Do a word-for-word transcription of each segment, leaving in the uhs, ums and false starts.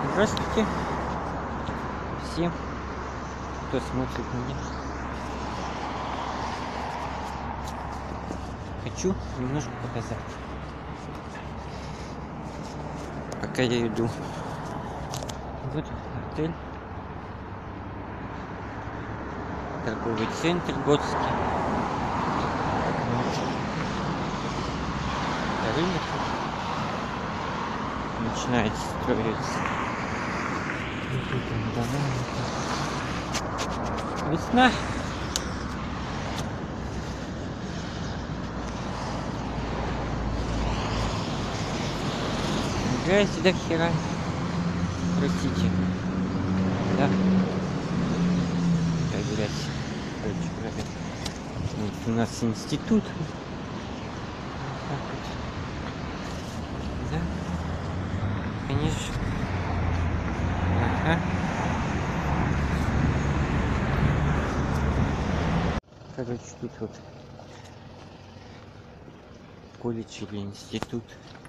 Здравствуйте всем, кто смотрит меня. Хочу немножко показать, пока я иду. Вот отель, торговый центр Готский. Вот. Рынок начинает строиться. Весна. Играет сюда хера. Простите. Да. Как грязь. Короче говоря. Вот у нас институт. Вот так вот. Да. Конечно. Ага. Короче, тут вот колледж или институт.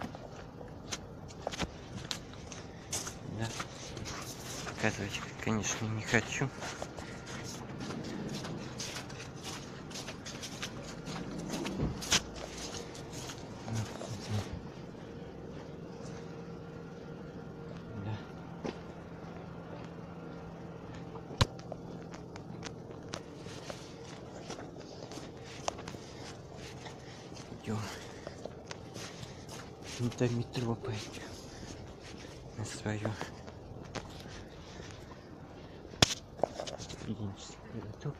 Да. Показывать, конечно, не хочу. Да. Идем. До метро пойдем. На свое. Студенческий городок.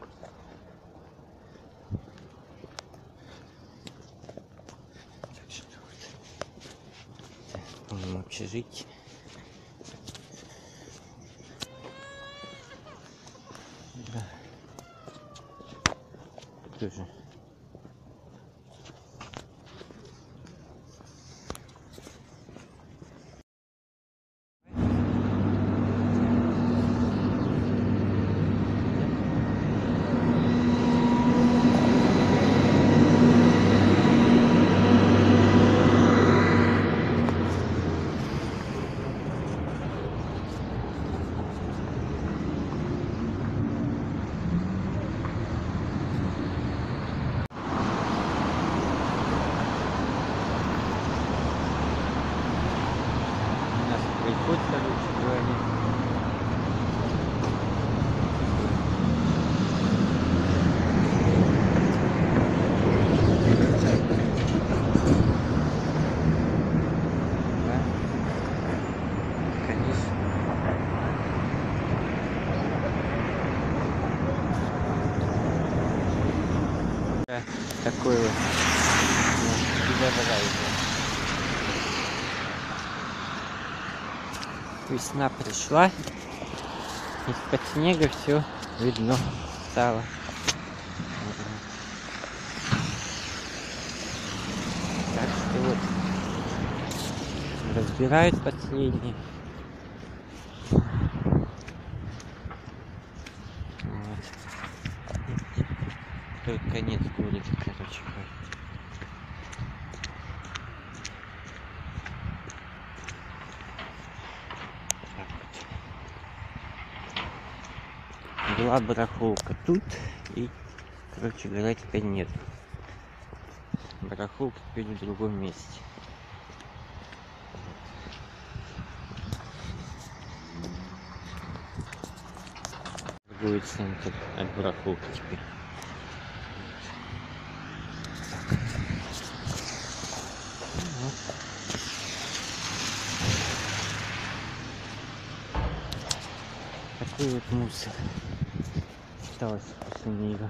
Так что вот. Помним общежитие. Да. Тоже. Приход, короче говоря. Да. Конечно. Да, такое вот. Безобразие. Весна пришла, из-под снега все видно стало. Так что вот разбирают последние. Вот. Только конец города, короче говоря. Была барахолка тут и, короче говоря, теперь нет. Барахолка теперь в другом месте. Другой центр от барахолки теперь. Вот. Такой вот мусор. Осталось после нее.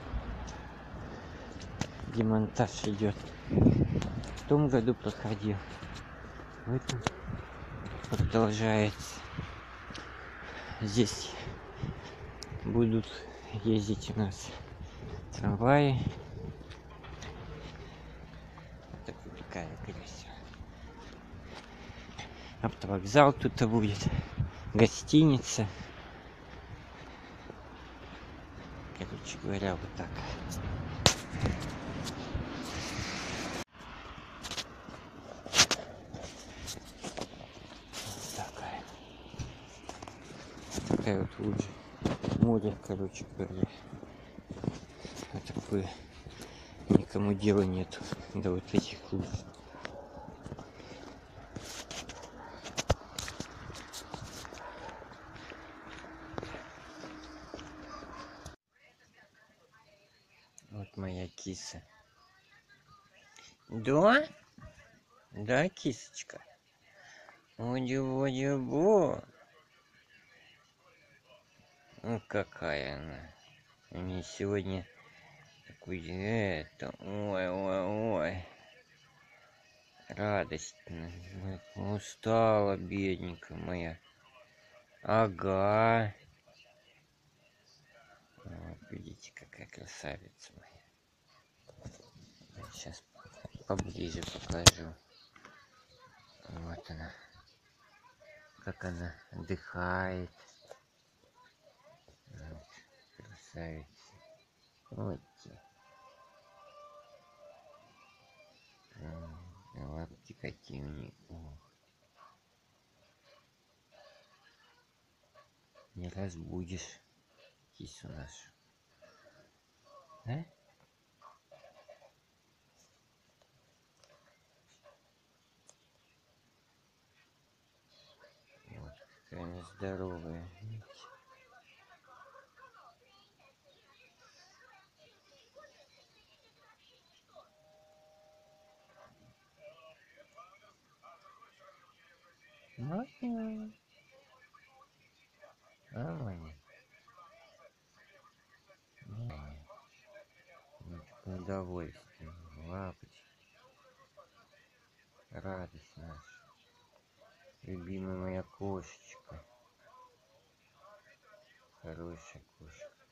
Демонтаж идет. В том году проходил. В этом продолжается. Здесь будут ездить у нас трамваи. Так вот такая грязь. Автовокзал тут-то будет. Гостиница. Короче говоря, вот так. Вот такая. Такая вот лужа. Море, короче говоря. А такое никому дела нет до вот этих луж. Вот моя киса. Да? Да, кисочка? Оди-оди-бо. Ну какая она. У нее сегодня такой это. Ой, ой, ой. Радость. Устала, бедненькая моя. Ага. Вот, видите, какая красавица моя. Сейчас поближе покажу. Вот она. Как она отдыхает. Вот, красавица. Вот. Лапки какие у них. Не разбудишь кису нашу. Да? Вот, какая она здоровая. Видите? Моя. А моя. Моя. Вот такое удовольствие. Лапочки. Радость наша. Любимая моя кошечка. Хорошая кошка.